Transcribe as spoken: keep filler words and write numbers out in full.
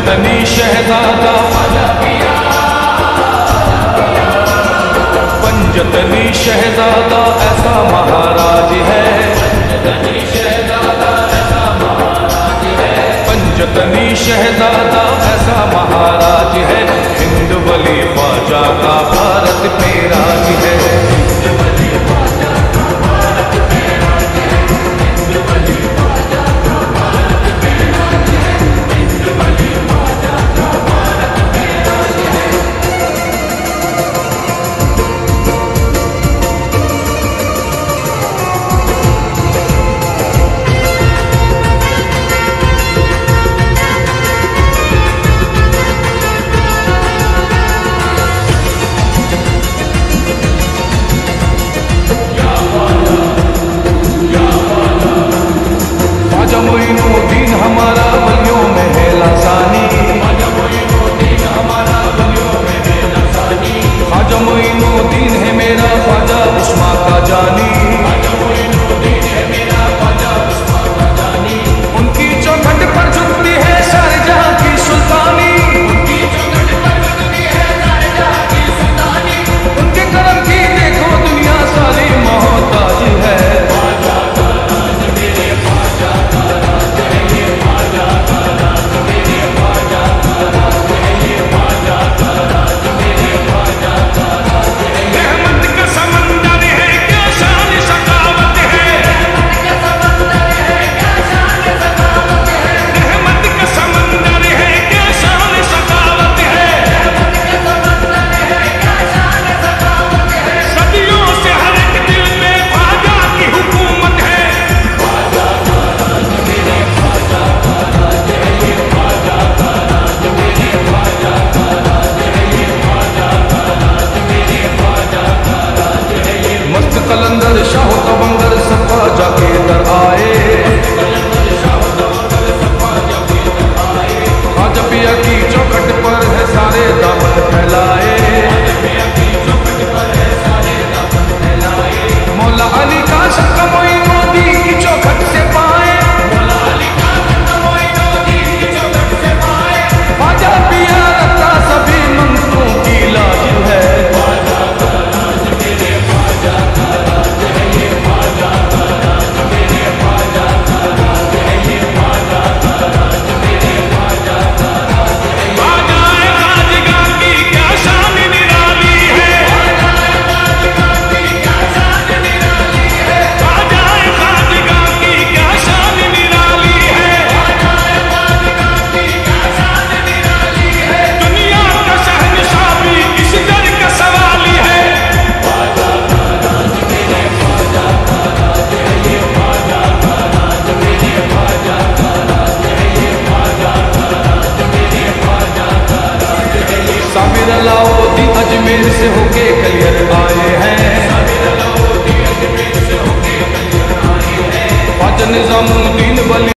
पंजतनी शहजादा पंजतनी शहजादा ऐसा महाराज है। पंजतनी शहजादा ऐसा महाराज है। पंजतनी शहजादा ऐसा महाराज है। हिंदुवली ख्वाजा का भारत पे राज है। हिंदुवली ख्वाजा का भारत पे राज है। हिंदुवली ख्वाजा का भारत पे राज है। हिंदुवली ख्वाजा का भारत पे राज है। ख्वाजा मोइनुद्दीन हमारा वलियों में है लासानी। ख्वाजा मोइनुद्दीन हमारा वलियों में है लासानी। ख्वाजा मोइनुद्दीन है मेरा ख्वाजा उस्मा का जानी। ख्वाजा मोइनुद्दीन है मेरा ख्वाजा उस्मा का जानी। उनकी चौखट पर झुकती है सारे जहां की सुल्तानी। उनकी चौखट पर झुकती है सारे जहां की सुल्तानी। उनके करम की देखो दुनिया सारी मोहताज है। कलंदर शाह तवंगर सफा जाके दर आए। ख्वाजा पिया की चौखट पर है सारे दामन फैलाए। मौला अली का शक मोइनुद्दीन की चौखट से पाए। मौला अली का शक मोइनुद्दीन की चौखट से पाए। ख्वाजा पिया रखता सभी मंगतों की लाज है। साबिर अलाउद्दीन अजमेर से होके कलियर आए हैं। ख्वाजा निजामुद्दीन वली